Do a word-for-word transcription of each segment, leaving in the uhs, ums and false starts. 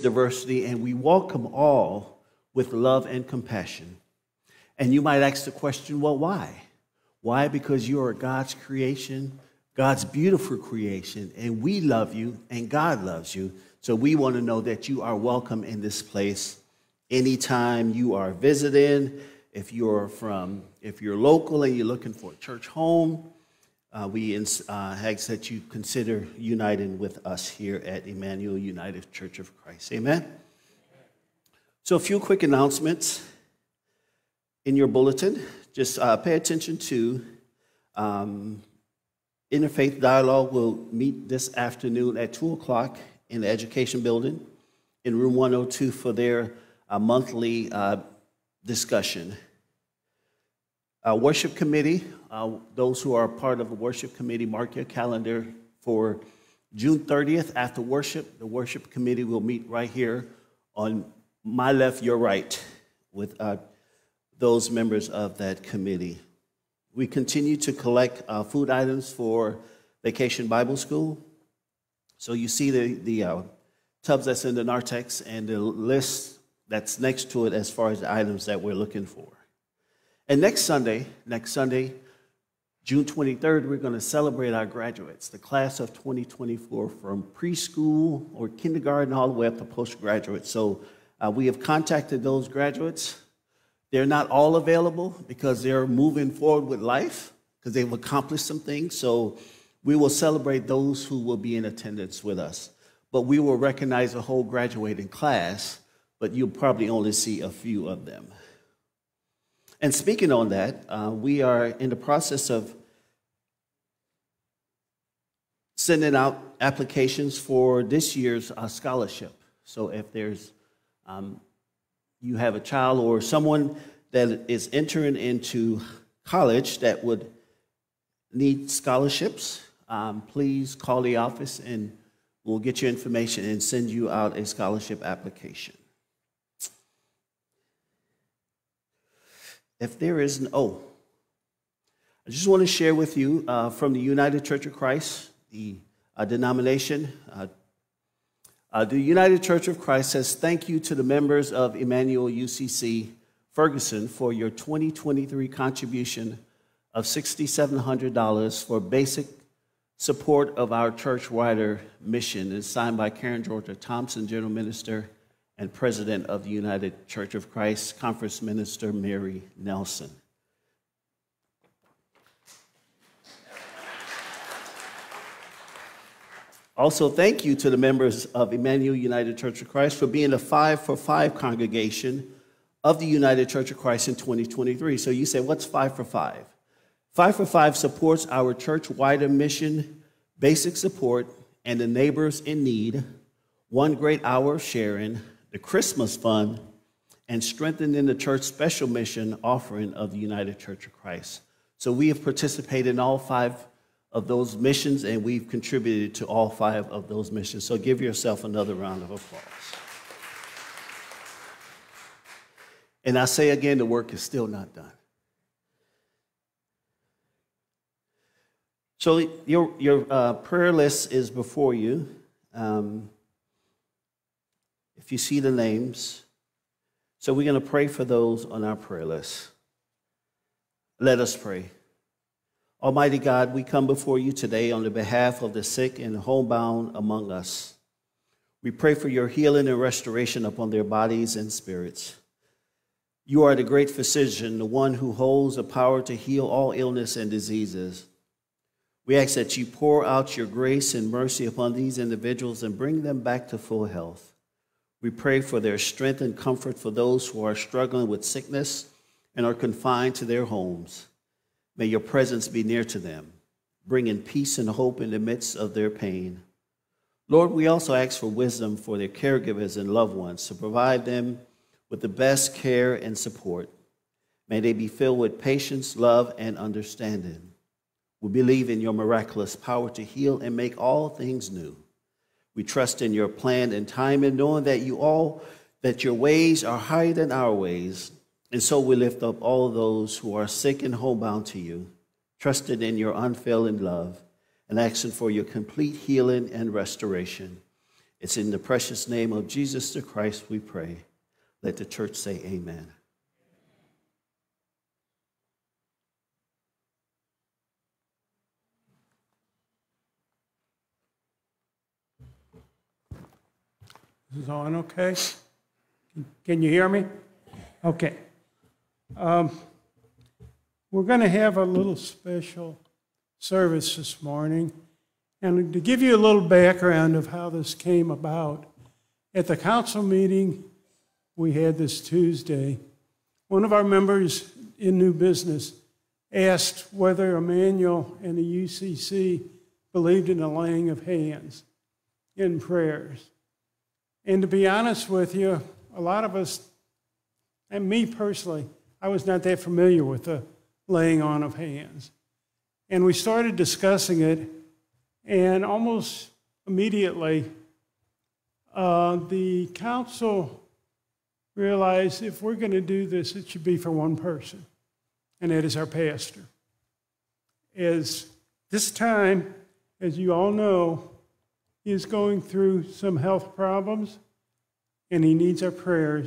diversity, and we welcome all with love and compassion. And you might ask the question, well, why? Why? Because you are God's creation, God's beautiful creation, and we love you, and God loves you. So we want to know that you are welcome in this place anytime you are visiting. If you're from, if you're local and you're looking for a church home, uh, we uh, ask that you consider uniting with us here at Immanuel United Church of Christ. Amen. So a few quick announcements in your bulletin. Just uh, pay attention to um, Interfaith Dialogue will meet this afternoon at two o'clock in the Education Building in room one oh two for their uh, monthly uh, discussion. Uh, worship Committee, uh, those who are part of the Worship Committee, mark your calendar for June thirtieth after worship. The Worship Committee will meet right here on my left, your right, with uh, those members of that committee. We continue to collect uh, food items for Vacation Bible School. So you see the, the uh, tubs that's in the narthex and the list that's next to it as far as the items that we're looking for. And next Sunday, next Sunday, June twenty-third, we're going to celebrate our graduates, the class of twenty twenty-four from preschool or kindergarten all the way up to postgraduate. So uh, we have contacted those graduates. They're not all available because they're moving forward with life because they've accomplished some things. So we will celebrate those who will be in attendance with us. But we will recognize a whole graduating class, but you'll probably only see a few of them. And speaking on that, uh, we are in the process of sending out applications for this year's uh, scholarship. So if there's um, you have a child or someone that is entering into college that would need scholarships, um, please call the office and we'll get your information and send you out a scholarship application. If there is an, oh, I just want to share with you uh, from the United Church of Christ, the uh, denomination, uh, Uh, the United Church of Christ says thank you to the members of Immanuel U C C Ferguson for your twenty twenty-three contribution of six thousand seven hundred dollars for basic support of our church-wider mission. It's signed by Karen Georgia Thompson, General Minister and President of the United Church of Christ, Conference Minister Mary Nelson. Also, thank you to the members of Immanuel United Church of Christ for being a five for five congregation of the United Church of Christ in twenty twenty-three. So you say, what's five for five? Five for five supports our church-wider mission, basic support, and the neighbors in need, one great hour of sharing, the Christmas fund, and strengthening the church special mission offering of the United Church of Christ. So we have participated in all five of those missions, and we've contributed to all five of those missions. So give yourself another round of applause. And I say again, the work is still not done. So your, your uh, prayer list is before you. Um, if you see the names. So we're going to pray for those on our prayer list. Let us pray. Almighty God, we come before you today on the behalf of the sick and homebound among us. We pray for your healing and restoration upon their bodies and spirits. You are the great physician, the one who holds the power to heal all illness and diseases. We ask that you pour out your grace and mercy upon these individuals and bring them back to full health. We pray for their strength and comfort for those who are struggling with sickness and are confined to their homes. May your presence be near to them, bringing peace and hope in the midst of their pain. Lord, we also ask for wisdom for their caregivers and loved ones to provide them with the best care and support. May they be filled with patience, love, and understanding. We believe in your miraculous power to heal and make all things new. We trust in your plan and time, and knowing that you all that your ways are higher than our ways. And so we lift up all those who are sick and homebound to you, trusting in your unfailing love and asking for your complete healing and restoration. It's in the precious name of Jesus the Christ we pray. Let the church say amen. This is on okay? Can you hear me? Okay. Um, we're going to have a little special service this morning. And to give you a little background of how this came about, at the council meeting we had this Tuesday, one of our members in new business asked whether Immanuel and the U C C believed in the laying of hands in prayers. And to be honest with you, a lot of us, and me personally, I was not that familiar with the laying on of hands. And we started discussing it, and almost immediately, uh, the council realized if we're going to do this, it should be for one person, and that is our pastor. As this time, as you all know, he is going through some health problems, and he needs our prayers.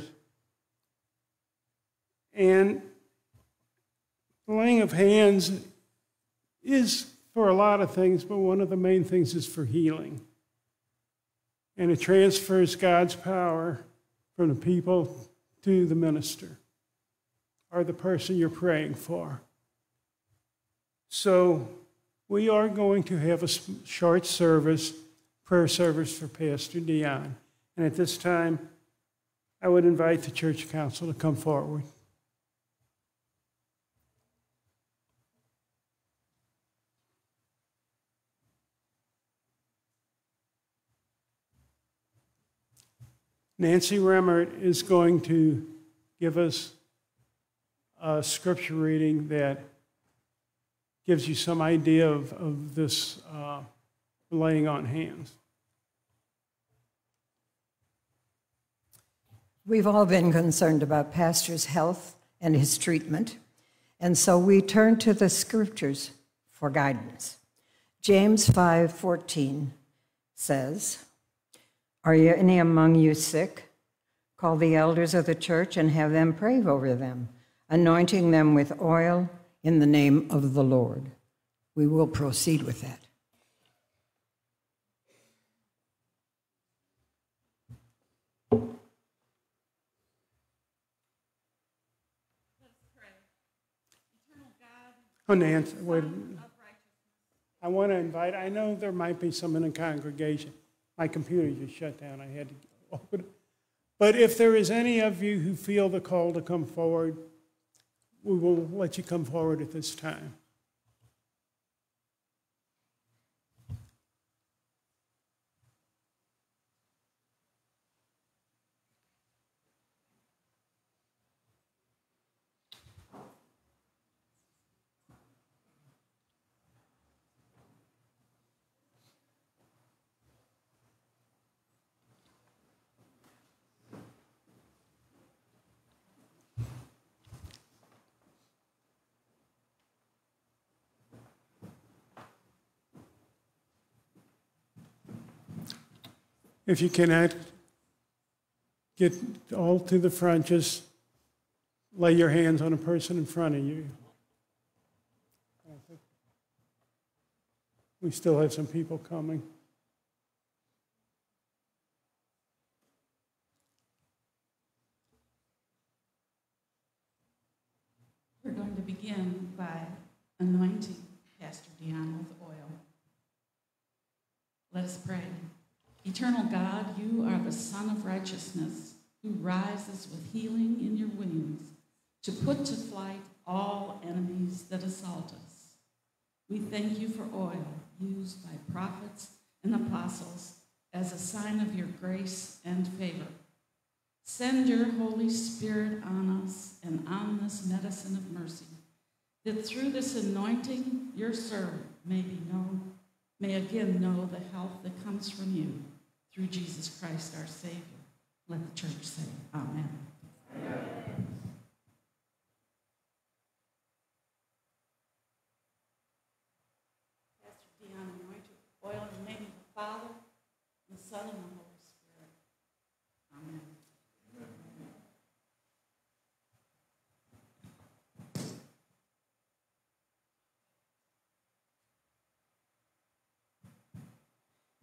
And the laying of hands is for a lot of things, but one of the main things is for healing. And it transfers God's power from the people to the minister or the person you're praying for. So we are going to have a short service, prayer service for Pastor Deon. And at this time, I would invite the church council to come forward. Nancy Remmert is going to give us a scripture reading that gives you some idea of, of this uh, laying on hands. We've all been concerned about Pastor's health and his treatment, and so we turn to the scriptures for guidance. James five fourteen says, "Are any among you sick? Call the elders of the church and have them pray over them, anointing them with oil in the name of the Lord." We will proceed with that. Oh, Nancy, wait. I want to invite, I know there might be some in the congregation. My computer just shut down. I had to open it. But if there is any of you who feel the call to come forward, we will let you come forward at this time. If you cannot get all to the front, just lay your hands on a person in front of you. We still have some people coming. We're going to begin by anointing Pastor Deon with oil. Let us pray. Eternal God, you are the Son of righteousness who rises with healing in your wings to put to flight all enemies that assault us. We thank you for oil used by prophets and apostles as a sign of your grace and favor. Send your Holy Spirit on us and on this medicine of mercy, that through this anointing your servant may be known, may again know the health that comes from you. Through Jesus Christ, our Savior. Let the church say, Amen. Amen. Pastor Deon, anointed oil in the name of the Father, and the Son, and the Holy Spirit.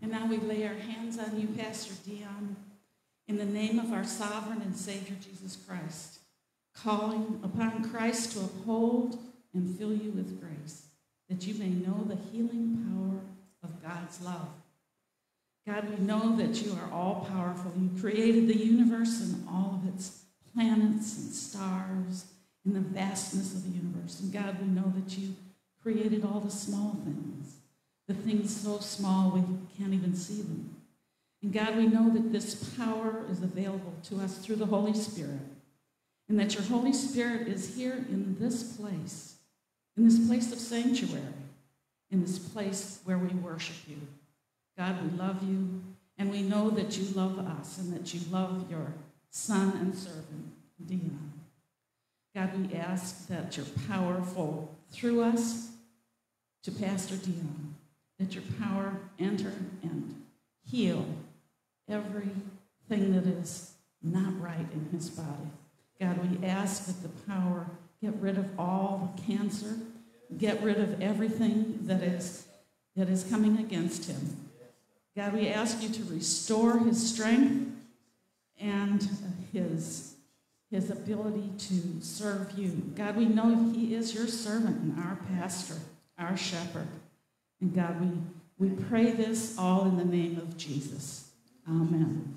And now we lay our hands on you, Pastor Deon, in the name of our sovereign and Savior, Jesus Christ, calling upon Christ to uphold and fill you with grace, that you may know the healing power of God's love. God, we know that you are all powerful. You created the universe and all of its planets and stars and the vastness of the universe. And God, we know that you created all the small things, the things so small we can't even see them. And God, we know that this power is available to us through the Holy Spirit, and that your Holy Spirit is here in this place, in this place of sanctuary, in this place where we worship you. God, we love you, and we know that you love us and that you love your son and servant, Deon. God, we ask that your power flow through us to Pastor Deon, that your power enter and heal everything that is not right in his body. God, we ask that the power get rid of all the cancer, get rid of everything that is, that is coming against him. God, we ask you to restore his strength and his, his ability to serve you. God, we know he is your servant and our pastor, our shepherd. And God, we, we pray this all in the name of Jesus. Amen.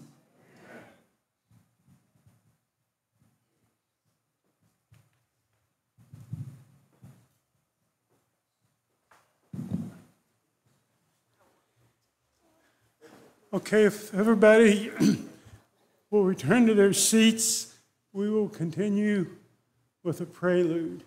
Okay, if everybody will return to their seats, we will continue with a prelude.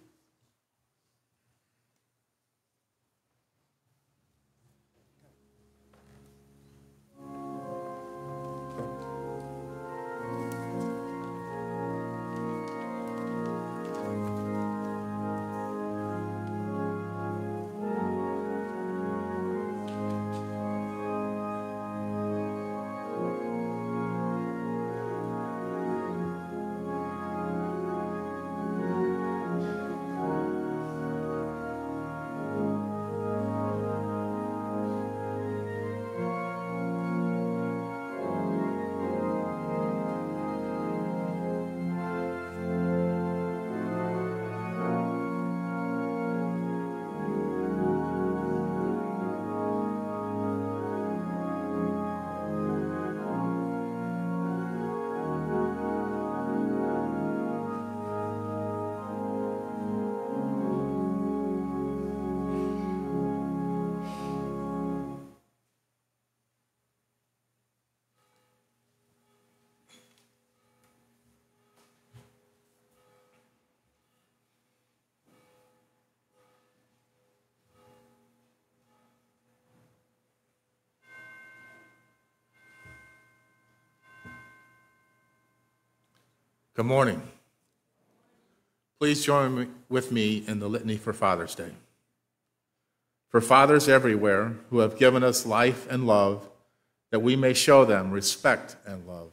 Good morning. Please join me, with me in the litany for Father's Day. For fathers everywhere who have given us life and love, that we may show them respect and love.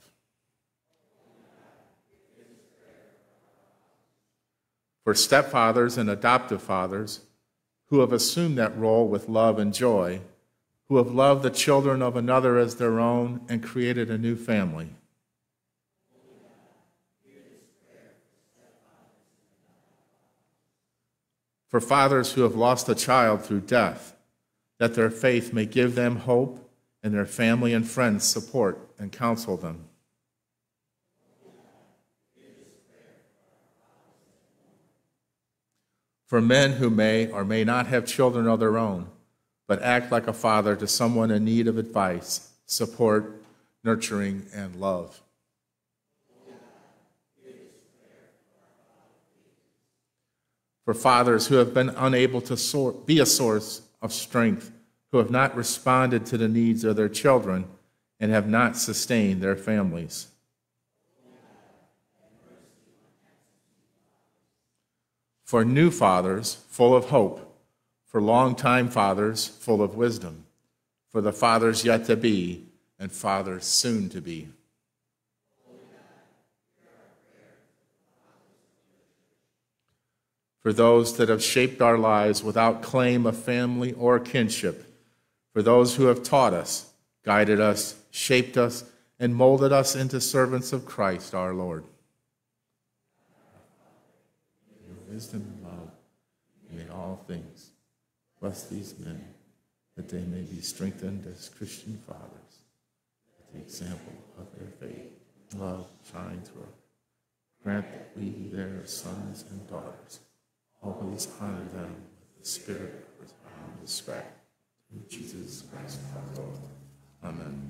For stepfathers and adoptive fathers who have assumed that role with love and joy, who have loved the children of another as their own and created a new family. For fathers who have lost a child through death, that their faith may give them hope and their family and friends support and counsel them. For men who may or may not have children of their own, but act like a father to someone in need of advice, support, nurturing, and love. For fathers who have been unable to sor- be a source of strength, who have not responded to the needs of their children and have not sustained their families. For new fathers, full of hope, for longtime fathers, full of wisdom, for the fathers yet to be and fathers soon to be. For those that have shaped our lives without claim of family or kinship, for those who have taught us, guided us, shaped us, and molded us into servants of Christ our Lord. In your wisdom and love, may all things bless these men, that they may be strengthened as Christian fathers, with the example of their faith. Love shine through. Grant that we, their sons and daughters, always honor them with the spirit of respect. Through Jesus Christ our Lord. Amen.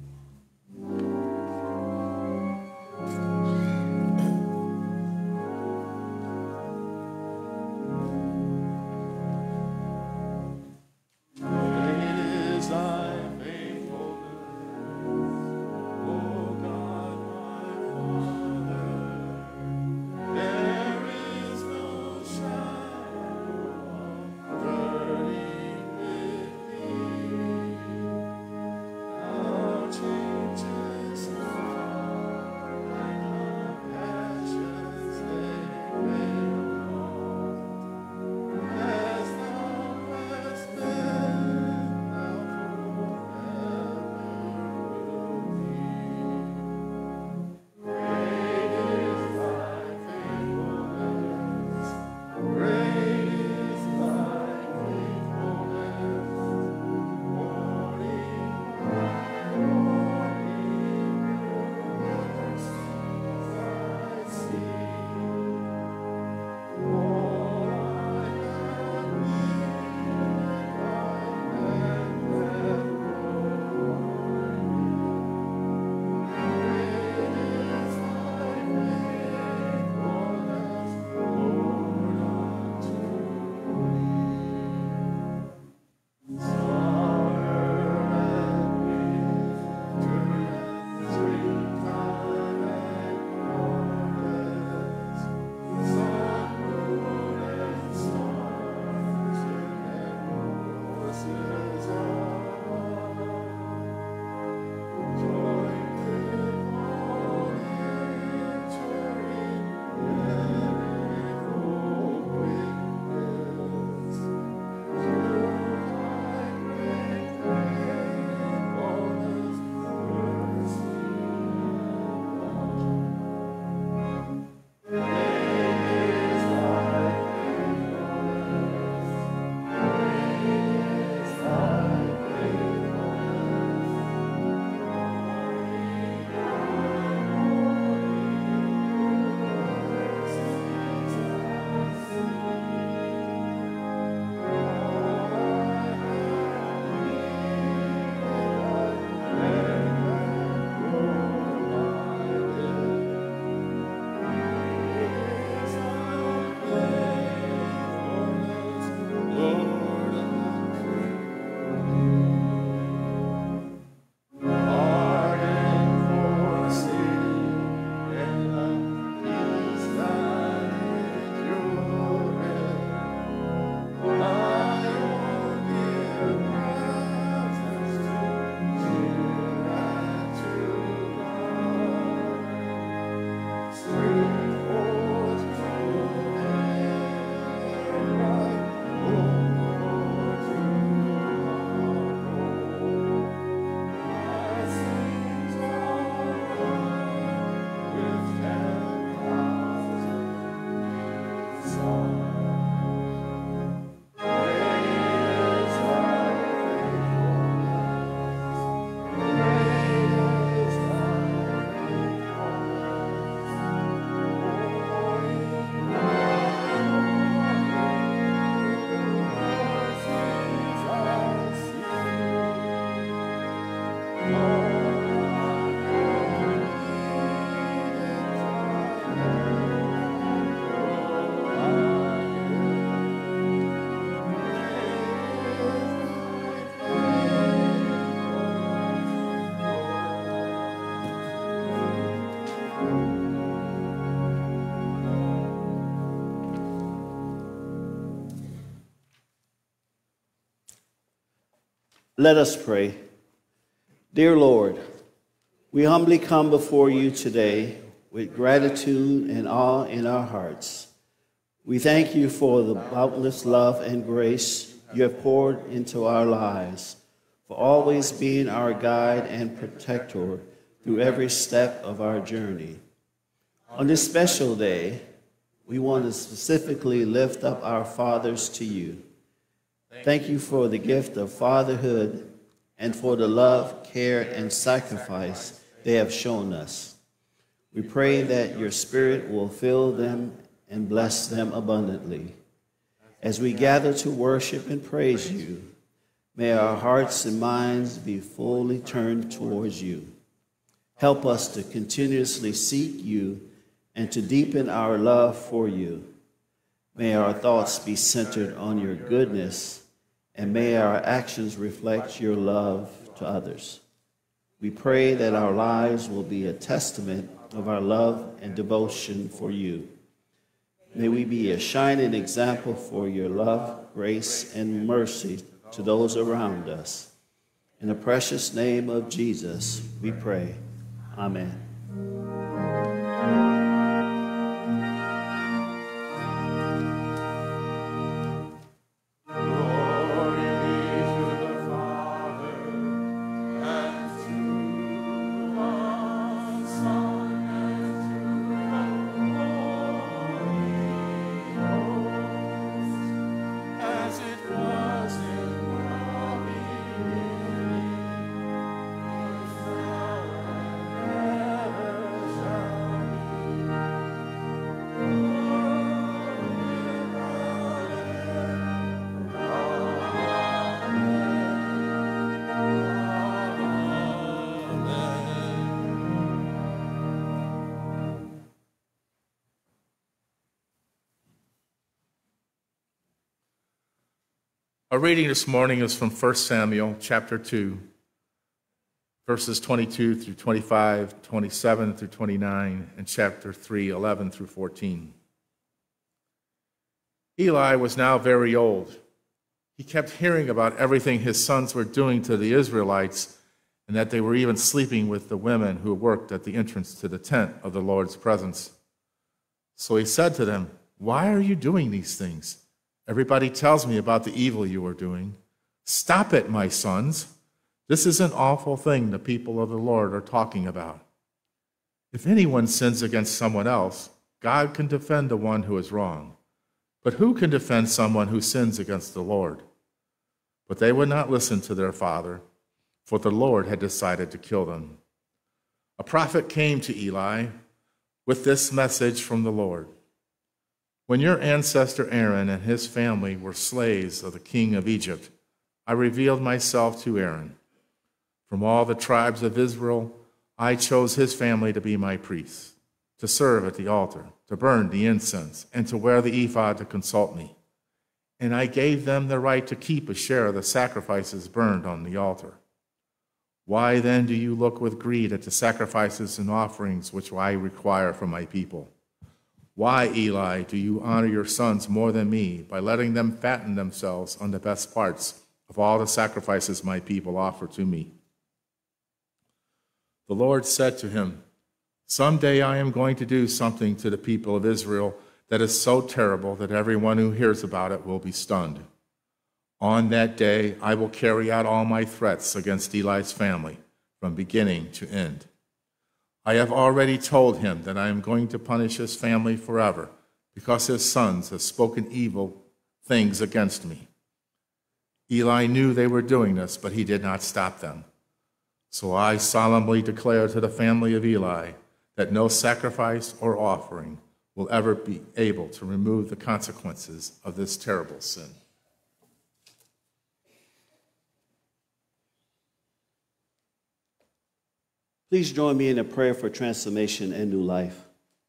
Let us pray. Dear Lord, we humbly come before you today with gratitude and awe in our hearts. We thank you for the boundless love and grace you have poured into our lives, for always being our guide and protector through every step of our journey. On this special day, we want to specifically lift up our fathers to you. Thank you for the gift of fatherhood and for the love, care, and sacrifice they have shown us. We pray that your Spirit will fill them and bless them abundantly. As we gather to worship and praise you, may our hearts and minds be fully turned towards you. Help us to continuously seek you and to deepen our love for you. May our thoughts be centered on your goodness, and may our actions reflect your love to others. We pray that our lives will be a testament of our love and devotion for you. May we be a shining example for your love, grace, and mercy to those around us. In the precious name of Jesus, we pray. Amen. Our reading this morning is from First Samuel chapter two, verses twenty-two through twenty-five, twenty-seven through twenty-nine, and chapter three, eleven through fourteen. Eli was now very old. He kept hearing about everything his sons were doing to the Israelites, and that they were even sleeping with the women who worked at the entrance to the tent of the Lord's presence. So he said to them, "Why are you doing these things? Everybody tells me about the evil you are doing. Stop it, my sons. This is an awful thing the people of the Lord are talking about. If anyone sins against someone else, God can defend the one who is wrong. But who can defend someone who sins against the Lord?" But they would not listen to their father, for the Lord had decided to kill them. A prophet came to Eli with this message from the Lord. "When your ancestor Aaron and his family were slaves of the king of Egypt, I revealed myself to Aaron. From all the tribes of Israel, I chose his family to be my priests, to serve at the altar, to burn the incense, and to wear the ephod to consult me. And I gave them the right to keep a share of the sacrifices burned on the altar. Why then do you look with greed at the sacrifices and offerings which I require from my people? Why, Eli, do you honor your sons more than me by letting them fatten themselves on the best parts of all the sacrifices my people offer to me?" The Lord said to him, "Someday I am going to do something to the people of Israel that is so terrible that everyone who hears about it will be stunned. On that day I will carry out all my threats against Eli's family from beginning to end. I have already told him that I am going to punish his family forever because his sons have spoken evil things against me." Eli knew they were doing this, but he did not stop them. So I solemnly declare to the family of Eli that no sacrifice or offering will ever be able to remove the consequences of this terrible sin. Please join me in a prayer for transformation and new life.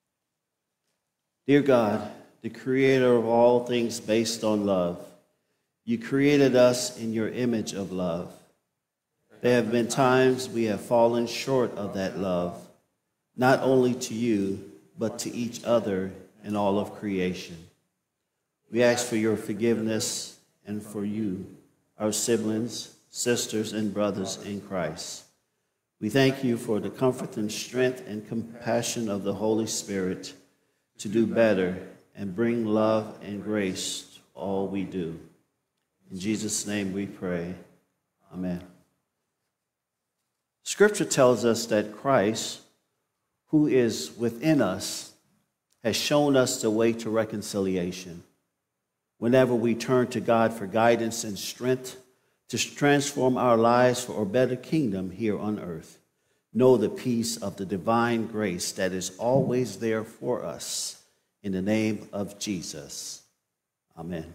Dear God, the creator of all things based on love, you created us in your image of love. There have been times we have fallen short of that love, not only to you, but to each other and all of creation. We ask for your forgiveness and for you, our siblings, sisters, and brothers in Christ. We thank you for the comfort and strength and compassion of the Holy Spirit to do better and bring love and grace to all we do. In Jesus' name we pray. Amen. Scripture tells us that Christ, who is within us, has shown us the way to reconciliation. Whenever we turn to God for guidance and strength to transform our lives for a better kingdom here on earth, know the peace of the divine grace that is always there for us. In the name of Jesus, amen.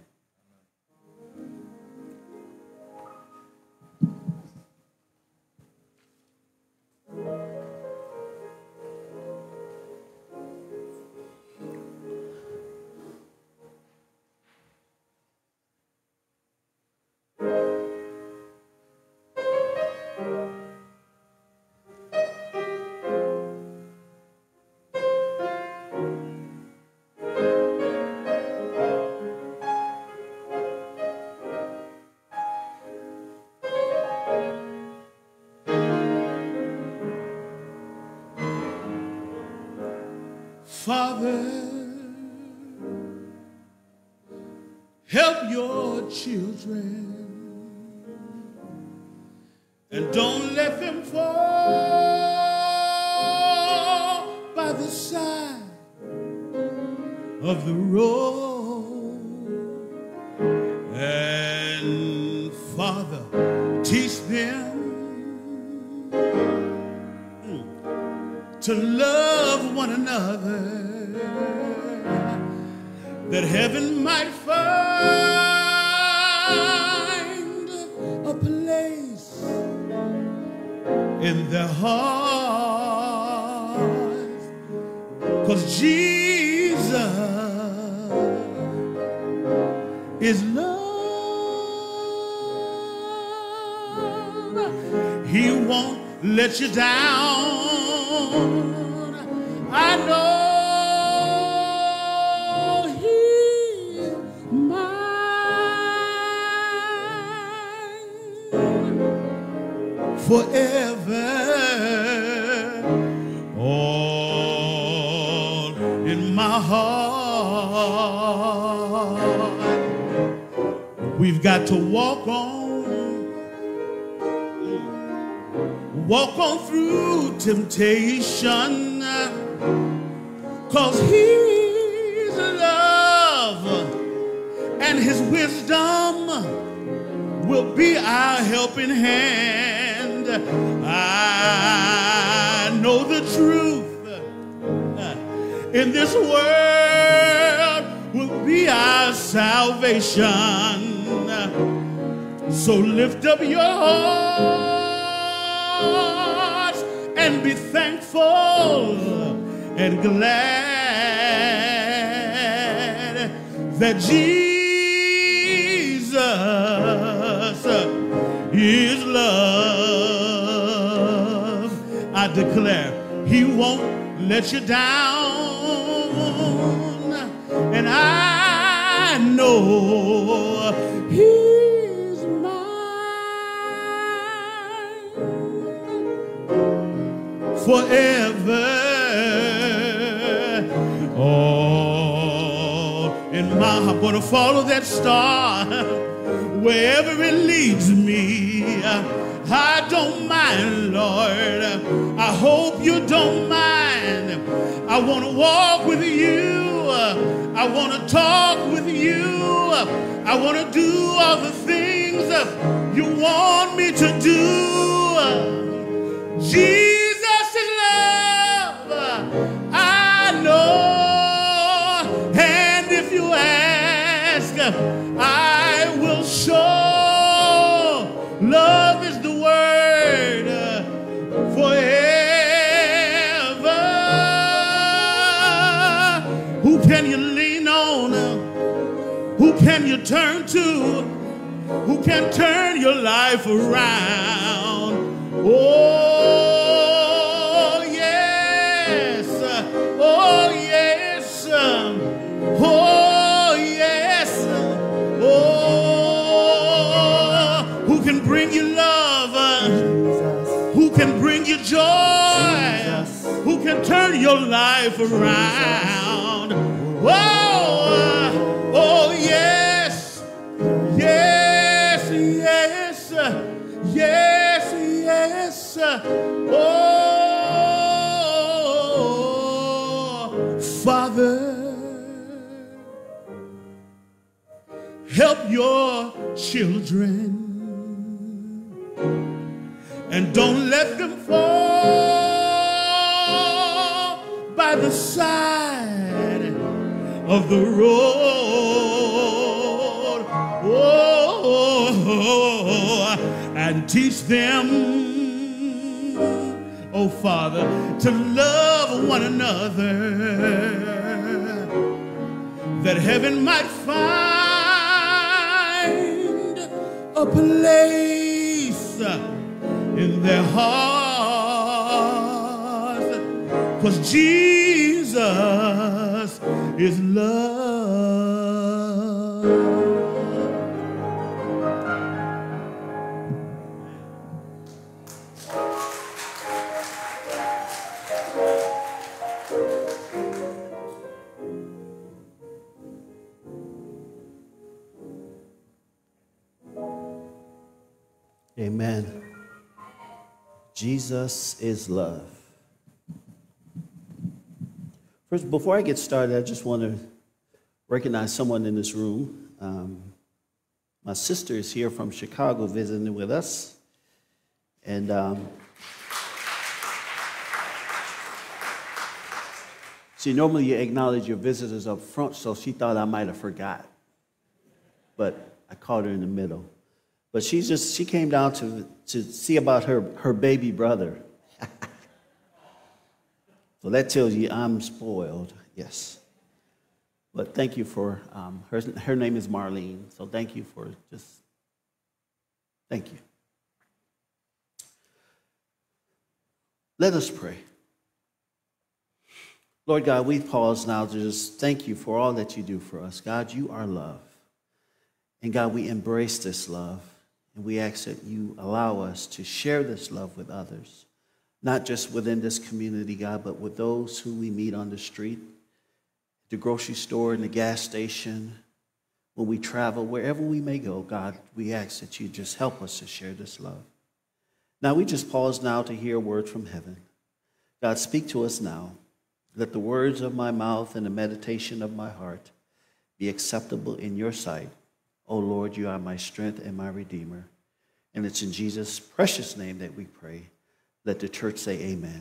Father, help your children and don't let them fall by the side of the road. And Father, teach them to love one another, that heaven might find a place in their hearts. 'Cause Jesus is love. He won't let you down. I know He's mine forever. All in my heart. We've got to walk on. Walk on through temptation, 'cause He's love and His wisdom will be our helping hand. I know the truth in this world will be our salvation. So lift up your heart and be thankful and glad that Jesus is love. I declare He won't let you down, and I know He's forever. Oh, in my I'm gonna follow that star wherever it leads me. I don't mind, Lord. I hope you don't mind. I want to walk with you. I want to talk with you. I want to do all the things you want me to do. Jesus, I will show love is the word forever. Who can you lean on? Who can you turn to? Who can turn your life around? Oh, yes. Oh, yes. Oh, bring you love, who can bring you joy, who can turn your life around. Oh, oh yes, yes, yes, yes, yes. Oh, Father, help your children and don't let them fall by the side of the road. Oh, and teach them, oh Father, to love one another, that heaven might find a place in their hearts, 'cause Jesus is love. Amen. Jesus is love. First, before I get started, I just want to recognize someone in this room. Um, my sister is here from Chicago visiting with us. And um, see, normally you acknowledge your visitors up front, so she thought I might have forgot. But I caught her in the middle. But she's just, she came down to, to see about her, her baby brother. So that tells you I'm spoiled, yes. But thank you for, um, her, her name is Marlene, so thank you for just, thank you. Let us pray. Lord God, we pause now to just thank you for all that you do for us. God, you are love. And God, we embrace this love. And we ask that you allow us to share this love with others, not just within this community, God, but with those who we meet on the street, the grocery store, in the gas station, when we travel, wherever we may go. God, we ask that you just help us to share this love. Now, we just pause now to hear a word from heaven. God, speak to us now. Let the words of my mouth and the meditation of my heart be acceptable in your sight. Oh, Lord, you are my strength and my redeemer. And it's in Jesus' precious name that we pray. Let the church say amen.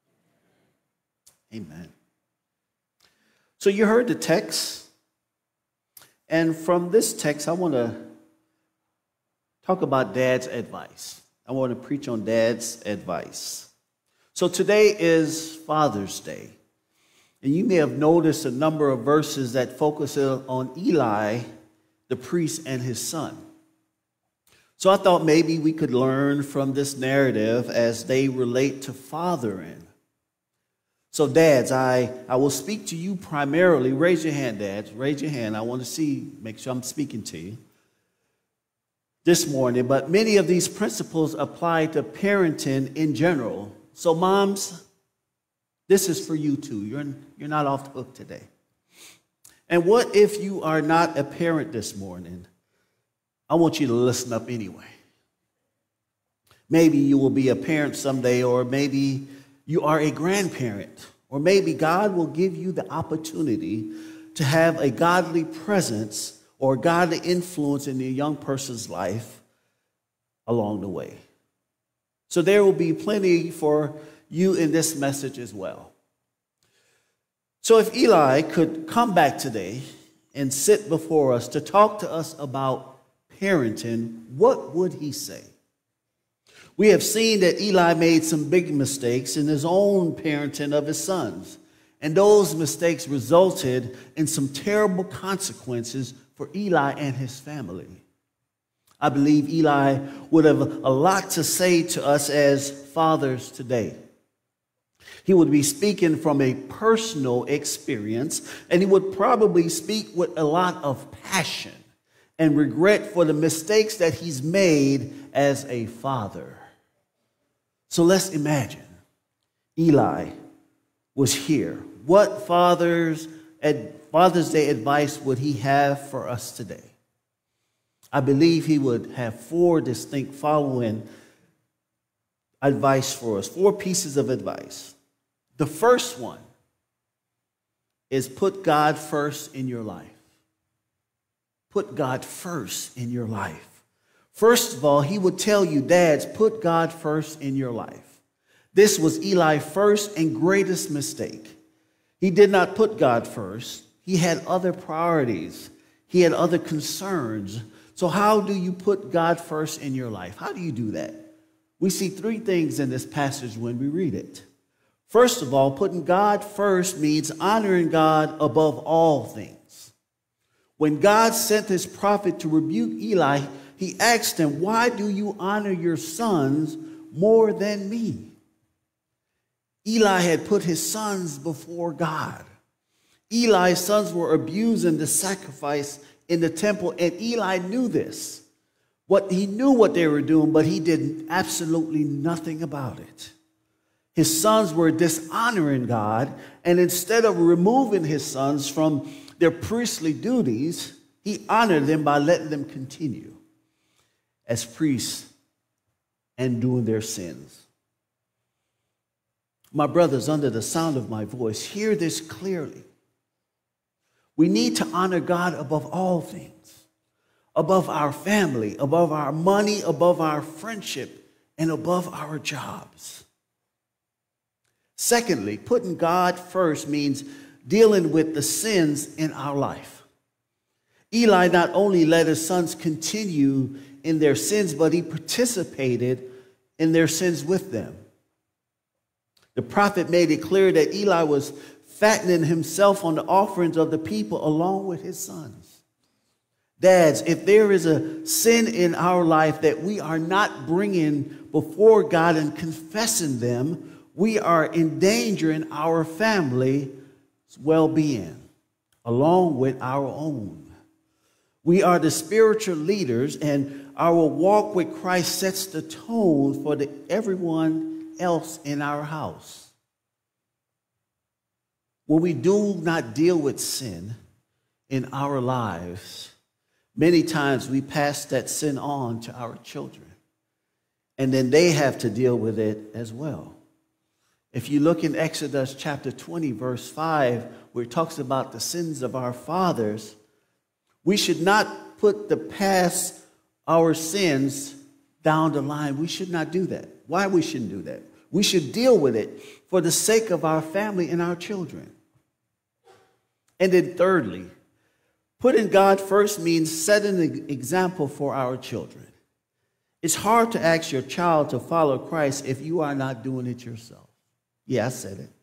Amen. So you heard the text. And from this text, I want to talk about dad's advice. I want to preach on dad's advice. So today is Father's Day. And you may have noticed a number of verses that focus on Eli, the priest, and his son. So I thought maybe we could learn from this narrative as they relate to fathering. So dads, I, I will speak to you primarily. Raise your hand, dads. Raise your hand. I want to see, make sure I'm speaking to you this morning. But many of these principles apply to parenting in general. So moms, this is for you too. You're, you're not off the hook today. And what if you are not a parent this morning? I want you to listen up anyway. Maybe you will be a parent someday, or maybe you are a grandparent, or maybe God will give you the opportunity to have a godly presence or godly influence in a young person's life along the way. So there will be plenty for you in this message as well. So if Eli could come back today and sit before us to talk to us about parenting, what would he say? We have seen that Eli made some big mistakes in his own parenting of his sons, and those mistakes resulted in some terrible consequences for Eli and his family. I believe Eli would have a lot to say to us as fathers today. He would be speaking from a personal experience, and he would probably speak with a lot of passion and regret for the mistakes that he's made as a father. So let's imagine Eli was here. What Father's, Father's Day advice would he have for us today? I believe he would have four distinct following advice for us, four pieces of advice. The first one is put God first in your life. Put God first in your life. First of all, he would tell you, dads, put God first in your life. This was Eli's first and greatest mistake. He did not put God first. He had other priorities. He had other concerns. So how do you put God first in your life? How do you do that? We see three things in this passage when we read it. First of all, putting God first means honoring God above all things. When God sent his prophet to rebuke Eli, he asked him, why do you honor your sons more than me? Eli had put his sons before God. Eli's sons were abusing the sacrifice in the temple, and Eli knew this. What he knew what they were doing, but he did absolutely nothing about it. His sons were dishonoring God, and instead of removing his sons from their priestly duties, he honored them by letting them continue as priests and doing their sins. My brothers, under the sound of my voice, hear this clearly. We need to honor God above all things, above our family, above our money, above our friendship, and above our jobs. Secondly, putting God first means dealing with the sins in our life. Eli not only let his sons continue in their sins, but he participated in their sins with them. The prophet made it clear that Eli was fattening himself on the offerings of the people along with his sons. Dads, if there is a sin in our life that we are not bringing before God and confessing them, we are endangering our family's well-being along with our own. We are the spiritual leaders, and our walk with Christ sets the tone for the, everyone else in our house. When we do not deal with sin in our lives, many times we pass that sin on to our children, and then they have to deal with it as well. If you look in Exodus chapter twenty, verse five, where it talks about the sins of our fathers, we should not put the past, our sins, down the line. We should not do that. Why we shouldn't do that? We should deal with it for the sake of our family and our children. And then thirdly, putting God first means setting an example for our children. It's hard to ask your child to follow Christ if you are not doing it yourself. Yeah, I said it.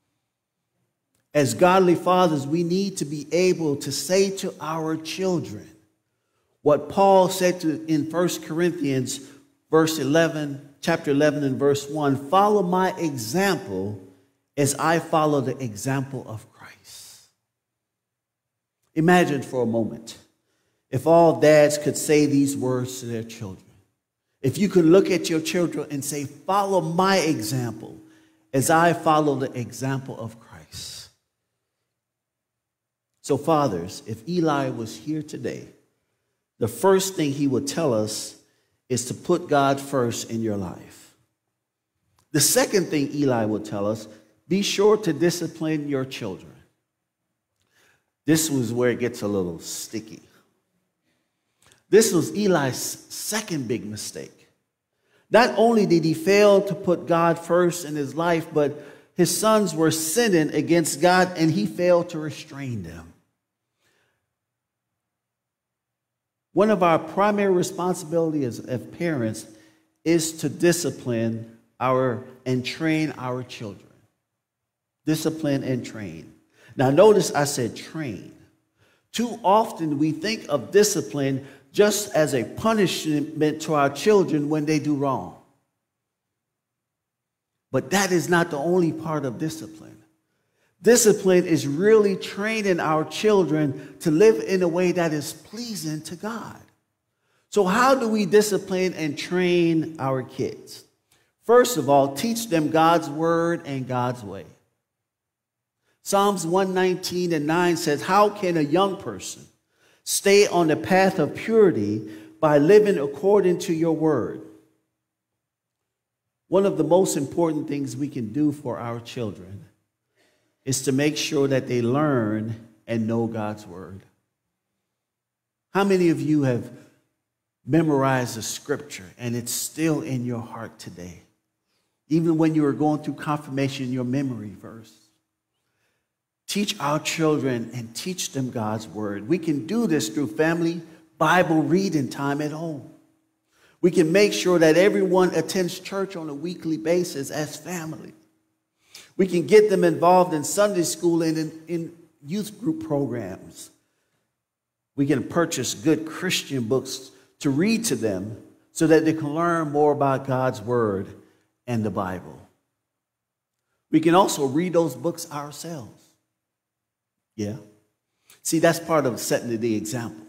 As godly fathers, we need to be able to say to our children what Paul said to, in First Corinthians verse eleven, chapter eleven and verse one, follow my example as I follow the example of Christ. Imagine for a moment if all dads could say these words to their children. If you could look at your children and say, follow my example as I follow the example of Christ. So fathers, if Eli was here today, the first thing he would tell us is to put God first in your life. The second thing Eli would tell us, be sure to discipline your children. This was where it gets a little sticky. This was Eli's second big mistake. Not only did he fail to put God first in his life, but his sons were sinning against God, and he failed to restrain them. One of our primary responsibilities as parents is to discipline our and train our children. Discipline and train. Now notice I said train. Too often we think of discipline just as a punishment to our children when they do wrong. But that is not the only part of discipline. Discipline is really training our children to live in a way that is pleasing to God. So how do we discipline and train our kids? First of all, teach them God's word and God's way. Psalms one nineteen and nine says, how can a young person stay on the path of purity by living according to your word? One of the most important things we can do for our children is to make sure that they learn and know God's word. How many of you have memorized the scripture and it's still in your heart today? Even when you were going through confirmation, your memory verse. Teach our children and teach them God's word. We can do this through family Bible reading time at home. We can make sure that everyone attends church on a weekly basis as family. We can get them involved in Sunday school and in, in youth group programs. We can purchase good Christian books to read to them so that they can learn more about God's word and the Bible. We can also read those books ourselves. Yeah. See, that's part of setting the example.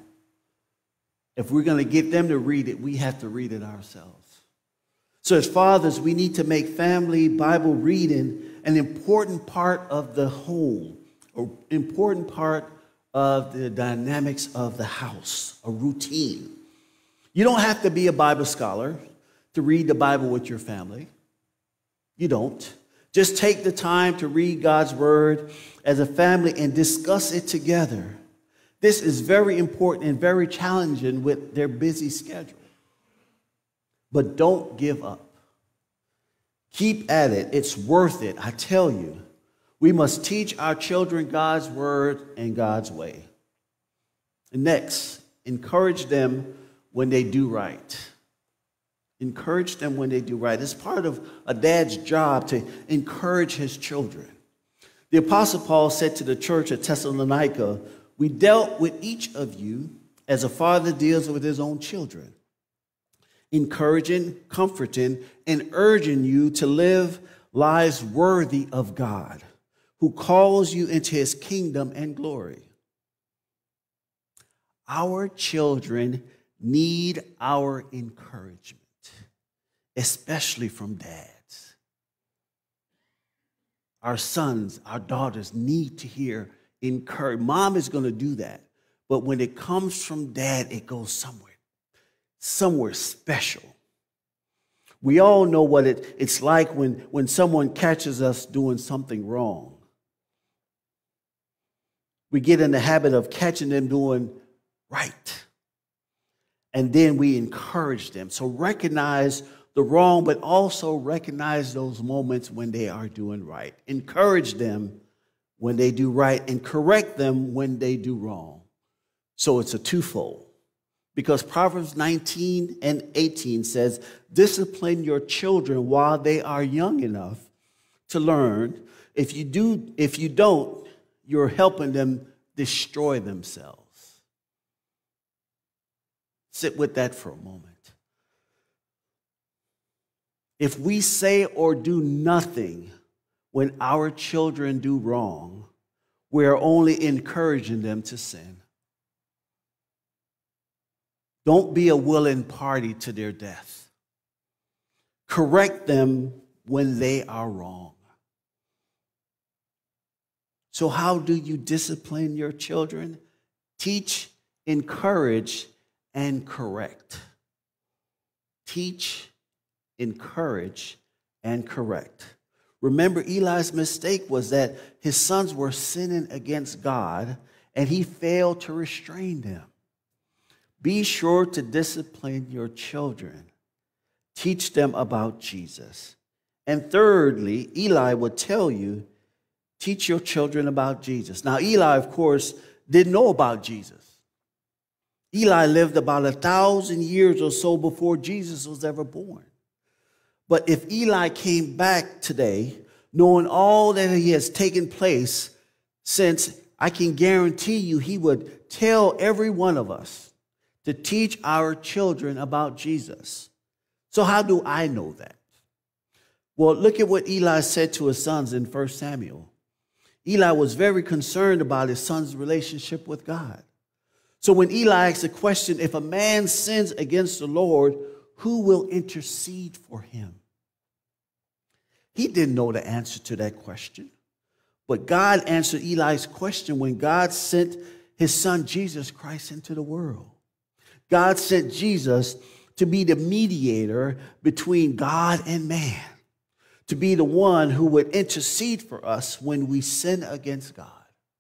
If we're going to get them to read it, we have to read it ourselves. So as fathers, we need to make family Bible reading an important part of the home, an important part of the dynamics of the house, a routine. You don't have to be a Bible scholar to read the Bible with your family. You don't. Just take the time to read God's word as a family and discuss it together. This is very important and very challenging with their busy schedule. But don't give up. Keep at it. It's worth it. I tell you, we must teach our children God's word and God's way. And next, encourage them when they do right. Encourage them when they do right. It's part of a dad's job to encourage his children. The Apostle Paul said to the church at Thessalonica, "We dealt with each of you as a father deals with his own children, encouraging, comforting, and urging you to live lives worthy of God, who calls you into his kingdom and glory." Our children need our encouragement, especially from dads. Our sons, our daughters need to hear encouragement. Mom is going to do that. But when it comes from dad, it goes somewhere, somewhere special. We all know what it, it's like when, when someone catches us doing something wrong. We get in the habit of catching them doing right. And then we encourage them. So recognize the wrong, but also recognize those moments when they are doing right. Encourage them when they do right and correct them when they do wrong. So it's a twofold. Because Proverbs nineteen and eighteen says, discipline your children while they are young enough to learn. If you do, if you don't, you're helping them destroy themselves. Sit with that for a moment. If we say or do nothing when our children do wrong, we are only encouraging them to sin. Don't be a willing party to their death. Correct them when they are wrong. So how do you discipline your children? Teach, encourage, and correct. Teach, encourage, and correct. Remember, Eli's mistake was that his sons were sinning against God, and he failed to restrain them. Be sure to discipline your children. Teach them about Jesus. And thirdly, Eli would tell you, teach your children about Jesus. Now, Eli, of course, didn't know about Jesus. Eli lived about a thousand years or so before Jesus was ever born. But if Eli came back today, knowing all that he has taken place since, I can guarantee you he would tell every one of us to teach our children about Jesus. So how do I know that? Well, look at what Eli said to his sons in First Samuel. Eli was very concerned about his son's relationship with God. So when Eli asked the question, if a man sins against the Lord, who will intercede for him? He didn't know the answer to that question. But God answered Eli's question when God sent his son Jesus Christ into the world. God sent Jesus to be the mediator between God and man. to be the one who would intercede for us when we sin against God.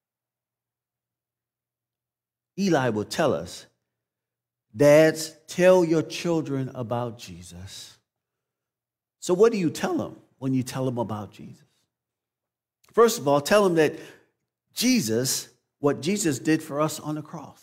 Eli will tell us, dads, tell your children about Jesus. So what do you tell them when you tell them about Jesus? First of all, tell them that Jesus, what Jesus did for us on the cross.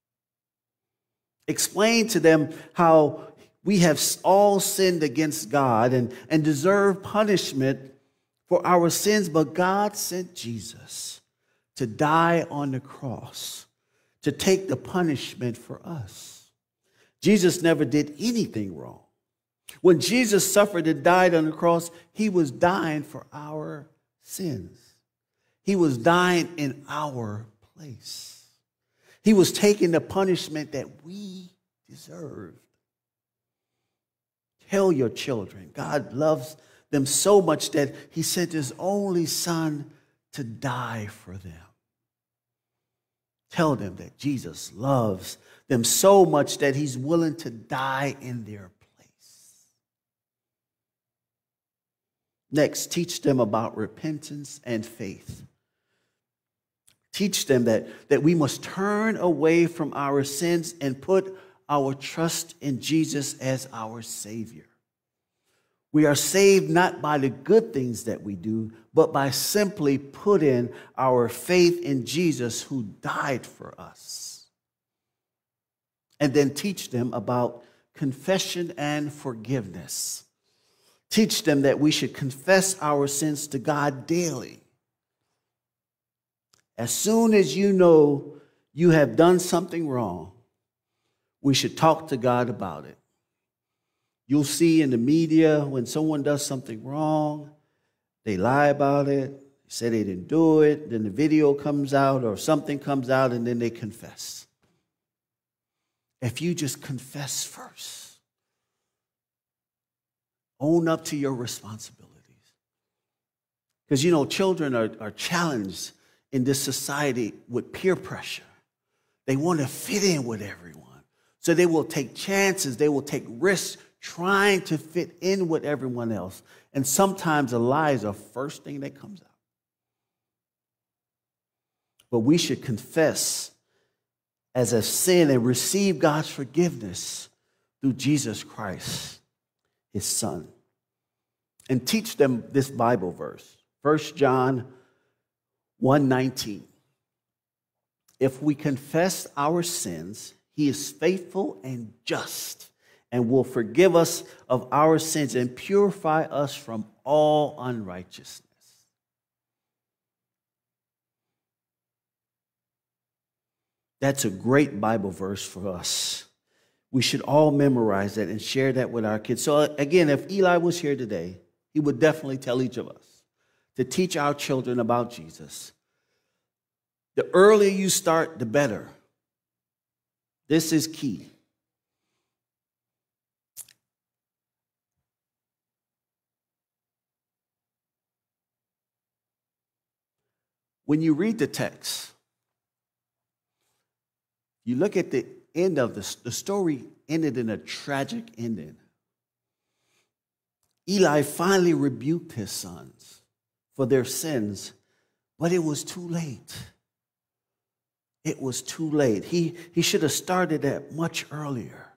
Explain to them how we have all sinned against God and, and deserve punishment for our sins, but God sent Jesus to die on the cross, to take the punishment for us. Jesus never did anything wrong. When Jesus suffered and died on the cross, he was dying for our sins. He was dying in our place. He was taking the punishment that we deserved. Tell your children, God loves them so much that he sent his only son to die for them. Tell them that Jesus loves them so much that he's willing to die in their place. Next, teach them about repentance and faith. Teach them that, that we must turn away from our sins and put our trust in Jesus as our Savior. We are saved not by the good things that we do, but by simply putting our faith in Jesus who died for us. And then teach them about confession and forgiveness. Teach them that we should confess our sins to God daily. As soon as you know you have done something wrong, we should talk to God about it. You'll see in the media when someone does something wrong, they lie about it, say they didn't do it, then the video comes out or something comes out, and then they confess. If you just confess first, own up to your responsibilities. Because, you know, children are, are challenged in this society with peer pressure. They want to fit in with everyone. So they will take chances, they will take risks trying to fit in with everyone else. And sometimes a lie is the first thing that comes out. But we should confess as a sin and receive God's forgiveness through Jesus Christ, his son. And teach them this Bible verse, First John one nineteen. If we confess our sins, he is faithful and just and will forgive us of our sins and purify us from all unrighteousness. That's a great Bible verse for us. We should all memorize that and share that with our kids. So again, if Eli was here today, he would definitely tell each of us to teach our children about Jesus. The earlier you start, the better. This is key. When you read the text, you look at the end of the, the story ended in a tragic ending. Eli finally rebuked his sons for their sins, but it was too late. It was too late. He, he should have started that much earlier.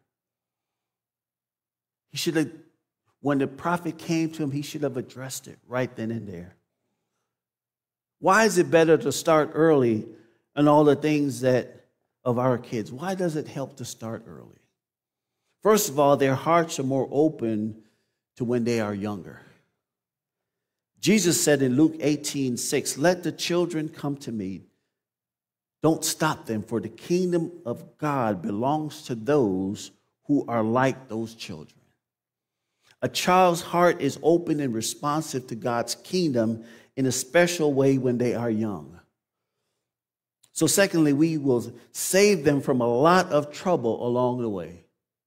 He should have, when the prophet came to him, he should have addressed it right then and there. Why is it better to start early in all the things that of our kids? Why does it help to start early? First of all, their hearts are more open to when they are younger. Jesus said in Luke eighteen six, let the children come to me. Don't stop them, for the kingdom of God belongs to those who are like those children. A child's heart is open and responsive to God's kingdom in a special way when they are young. So secondly, we will save them from a lot of trouble along the way.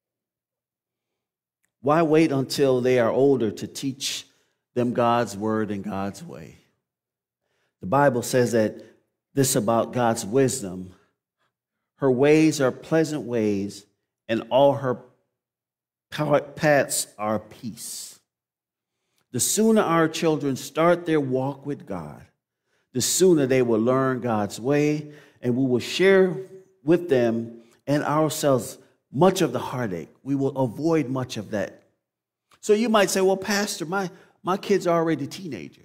Why wait until they are older to teach them God's word and God's way? The Bible says that this about God's wisdom. Her ways are pleasant ways, and all her paths are peace. The sooner our children start their walk with God, the sooner they will learn God's way, and we will share with them and ourselves much of the heartache. We will avoid much of that. So you might say, well, Pastor, my, my kids are already teenagers.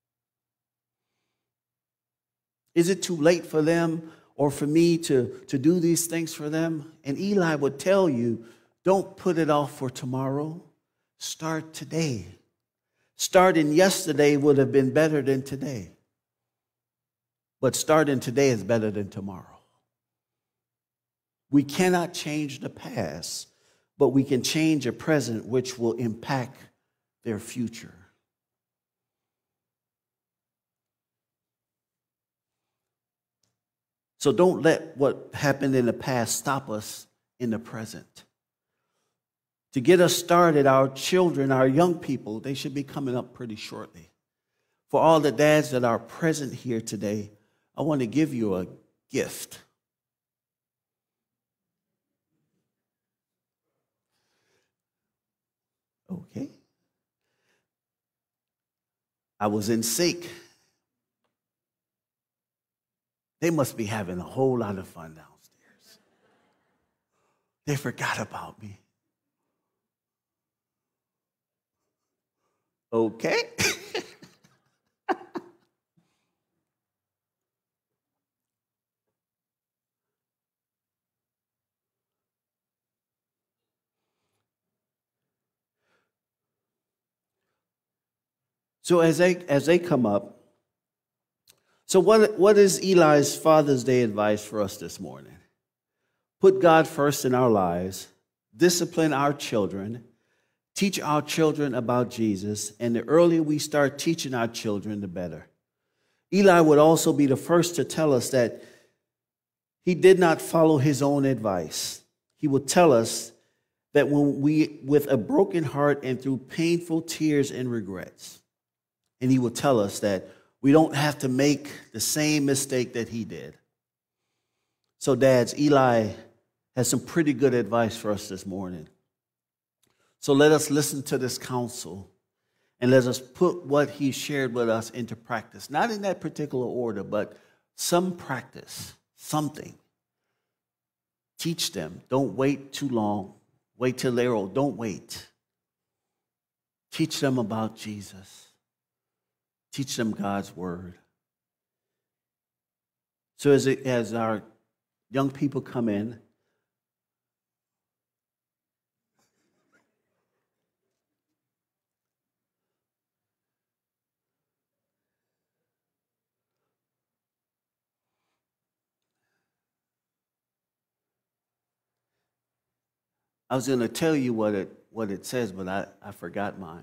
Is it too late for them or for me to, to do these things for them? And Eli would tell you, don't put it off for tomorrow. Start today. Starting yesterday would have been better than today. But starting today is better than tomorrow. We cannot change the past, but we can change a present which will impact their future. So don't let what happened in the past stop us in the present. To get us started, our children, our young people, they should be coming up pretty shortly. For all the dads that are present here today, I want to give you a gift. Okay. I was in sync. They must be having a whole lot of fun downstairs. They forgot about me. Okay. So as they as they come up, so what, what is Eli's Father's Day advice for us this morning? Put God first in our lives, discipline our children, teach our children about Jesus, and the earlier we start teaching our children, the better. Eli would also be the first to tell us that he did not follow his own advice. He would tell us that when we, with a broken heart and through painful tears and regrets, and he will tell us that we don't have to make the same mistake that he did. So, dads, Eli has some pretty good advice for us this morning. So let us listen to this counsel and let us put what he shared with us into practice. Not in that particular order, but some practice, something. Teach them. Don't wait too long. Wait till they're old. Don't wait. Teach them about Jesus. Teach them God's word. So as, it, as our young people come in, I was going to tell you what it what it says, but I, I forgot mine.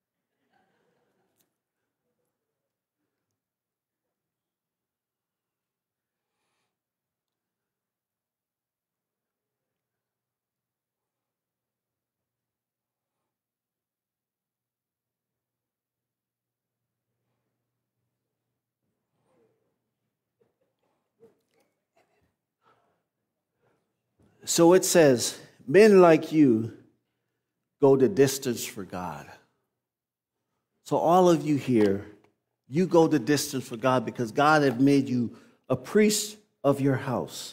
So it says, men like you go the distance for God. So all of you here, you go the distance for God because God has made you a priest of your house.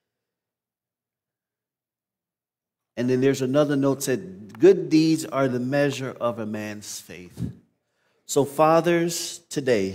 And then there's another note that said, good deeds are the measure of a man's faith. So fathers, today,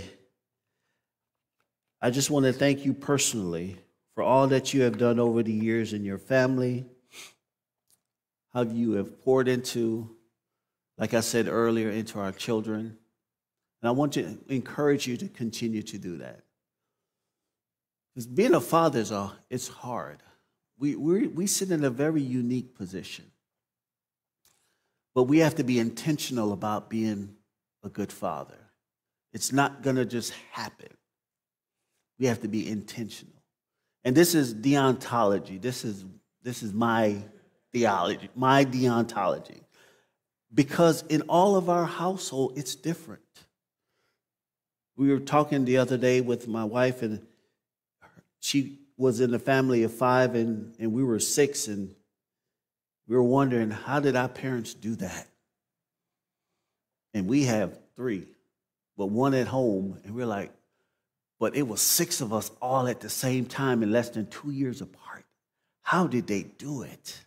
I just want to thank you personally for all that you have done over the years in your family, how you have poured into, like I said earlier, into our children. And I want to encourage you to continue to do that. Because being a father is a, it's hard. We, we, we sit in a very unique position. But we have to be intentional about being a good father. It's not going to just happen. We have to be intentional. And this is deontology. This is, this is my theology, my deontology. Because in all of our household, it's different. We were talking the other day with my wife, and she was in a family of five, and, and we were six, and we were wondering, how did our parents do that? and we have three, but one at home, and we're like, but it was six of us all at the same time in less than two years apart. How did they do it?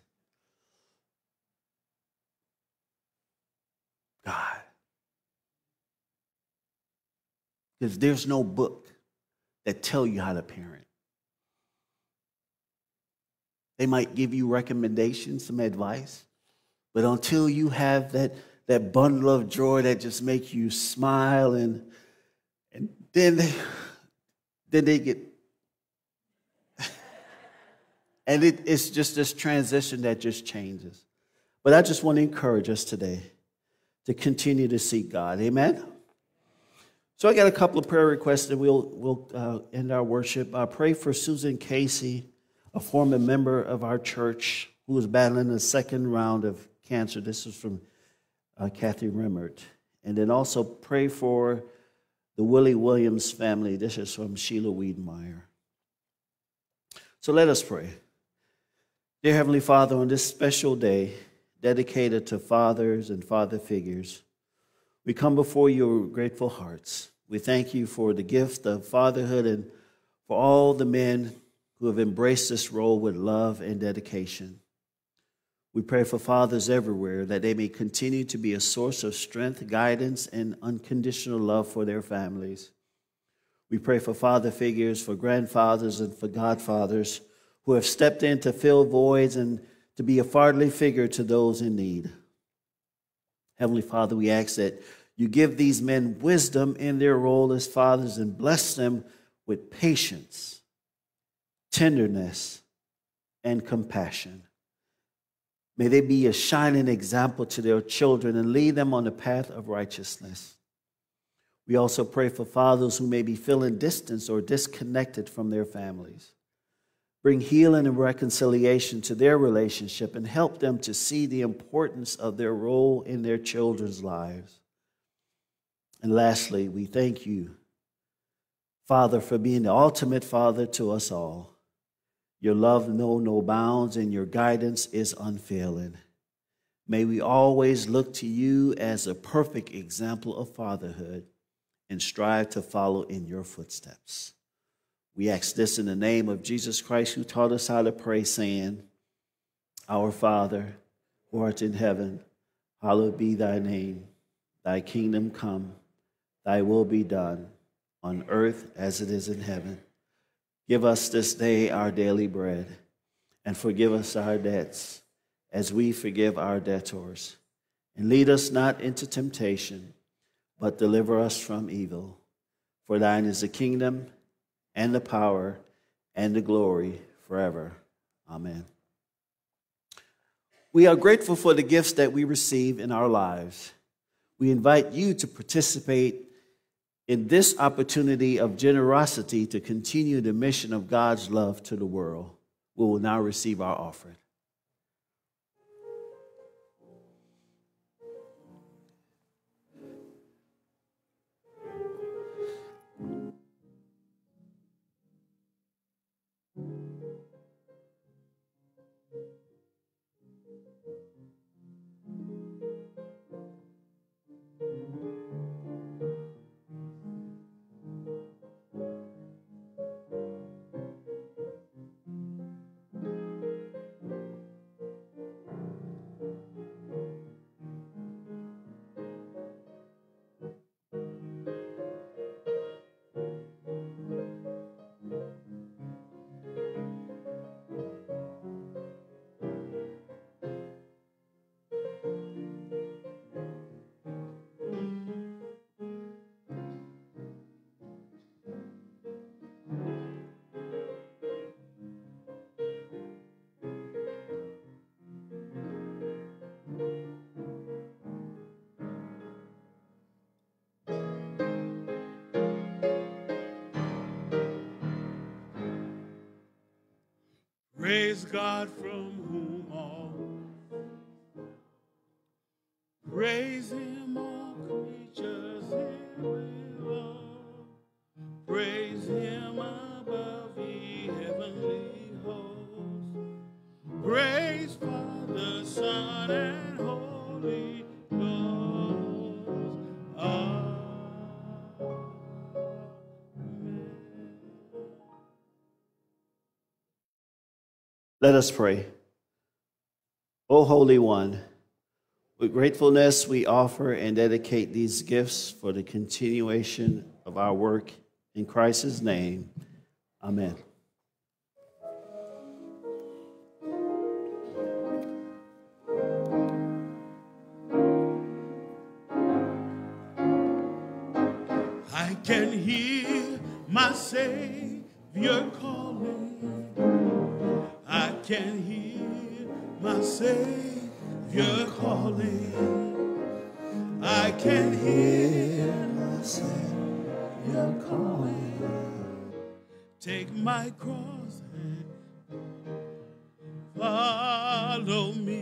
God. Because there's no book that tell you how to parent. They might give you recommendations, some advice, but until you have that, that bundle of joy that just makes you smile, and and then they, then they get, and it, it's just this transition that just changes. But I just want to encourage us today to continue to seek God. Amen? So I got a couple of prayer requests, and we'll, we'll uh, end our worship. I pray for Susan Casey, a former member of our church who is battling the second round of cancer. This is from uh, Kathy Remmert. And then also pray for the Willie Williams family. This is from Sheila Wiedemeyer. So let us pray. Dear Heavenly Father, on this special day dedicated to fathers and father figures, we come before you with grateful hearts. We thank you for the gift of fatherhood and for all the men who have embraced this role with love and dedication. We pray for fathers everywhere that they may continue to be a source of strength, guidance, and unconditional love for their families. We pray for father figures, for grandfathers, and for godfathers who have stepped in to fill voids and to be a fatherly figure to those in need. Heavenly Father, we ask that you give these men wisdom in their role as fathers and bless them with patience, tenderness, and compassion. May they be a shining example to their children and lead them on the path of righteousness. We also pray for fathers who may be feeling distant or disconnected from their families. Bring healing and reconciliation to their relationship and help them to see the importance of their role in their children's lives. And lastly, we thank you, Father, for being the ultimate Father to us all. Your love knows no bounds, and your guidance is unfailing. May we always look to you as a perfect example of fatherhood and strive to follow in your footsteps. We ask this in the name of Jesus Christ, who taught us how to pray, saying, Our Father, who art in heaven, hallowed be thy name. Thy kingdom come, thy will be done, on earth as it is in heaven. Give us this day our daily bread, and forgive us our debts, as we forgive our debtors. And lead us not into temptation, but deliver us from evil. For thine is the kingdom, and the power, and the glory forever. Amen. We are grateful for the gifts that we receive in our lives. We invite you to participate in this opportunity of generosity to continue the mission of God's love to the world. We will now receive our offering. Praise God from whom all praise him, all creatures in below. Praise him above ye heavenly hosts. Praise Father, Son, and Holy Ghost. Let us pray. O Holy One, with gratefulness we offer and dedicate these gifts for the continuation of our work in Christ's name. Amen. I can hear my Savior calling. I can hear my Savior calling. I can hear my Savior calling. Take my cross and follow me.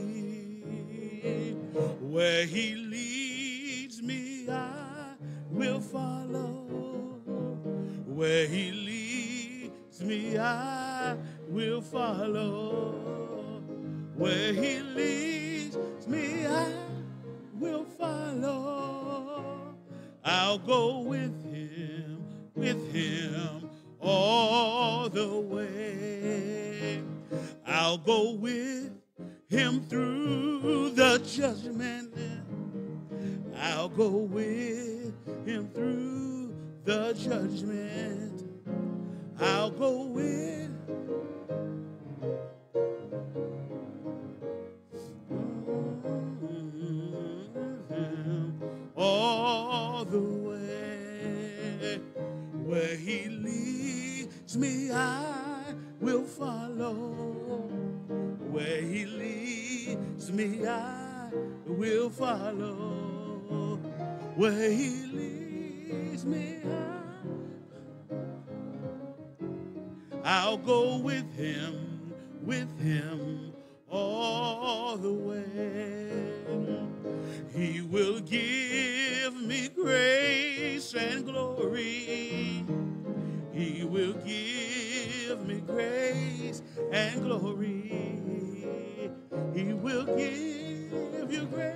Where he leads me, I will follow. Where he leads me, I will follow. Where he leads me, I will follow. I'll go with him, with him all the way. I'll go with him through the judgment. I'll go with him through the judgment. I'll go with him all the way. Where he leads me, I will follow. Where he leads me, I will follow. Where he leads me, I'll go with him, with him all the way. He will give me grace and glory. He will give me grace and glory. He will give you grace.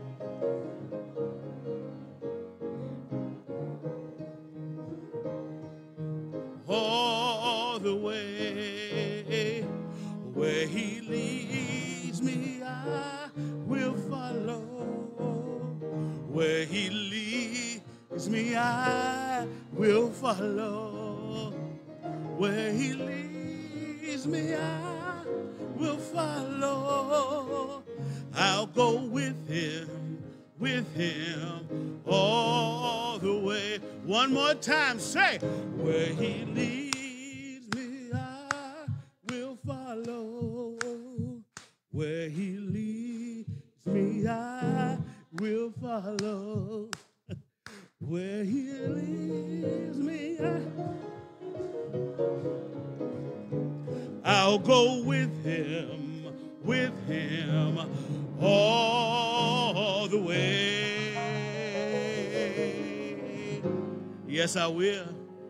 All the way. Where he leads me, I will follow. Where he leads me, I will follow. Where he leads me, I will follow. I'll go with him, with him all the way. One more time, say, where he leads me, I will follow. Where he leads me, I will follow. Where he leads me, I... I'll go with him, with him all the way. Yes, I will.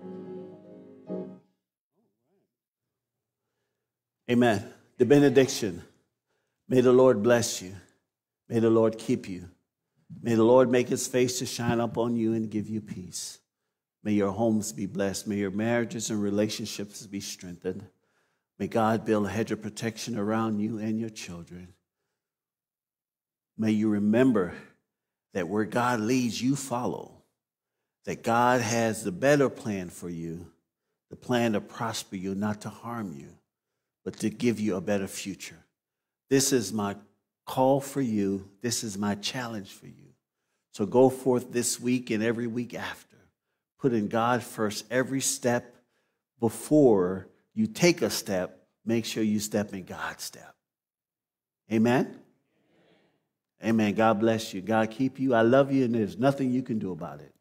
Amen. The benediction. May the Lord bless you. May the Lord keep you. May the Lord make his face to shine upon you and give you peace. May your homes be blessed. May your marriages and relationships be strengthened. May God build a hedge of protection around you and your children. May you remember that where God leads, you follow. That God has the better plan for you, the plan to prosper you, not to harm you, but to give you a better future. This is my call for you. This is my challenge for you. So go forth this week and every week after, putting God first every step. Before you take a step, make sure you step in God's step. Amen? Amen. God bless you. God keep you. I love you, and there's nothing you can do about it.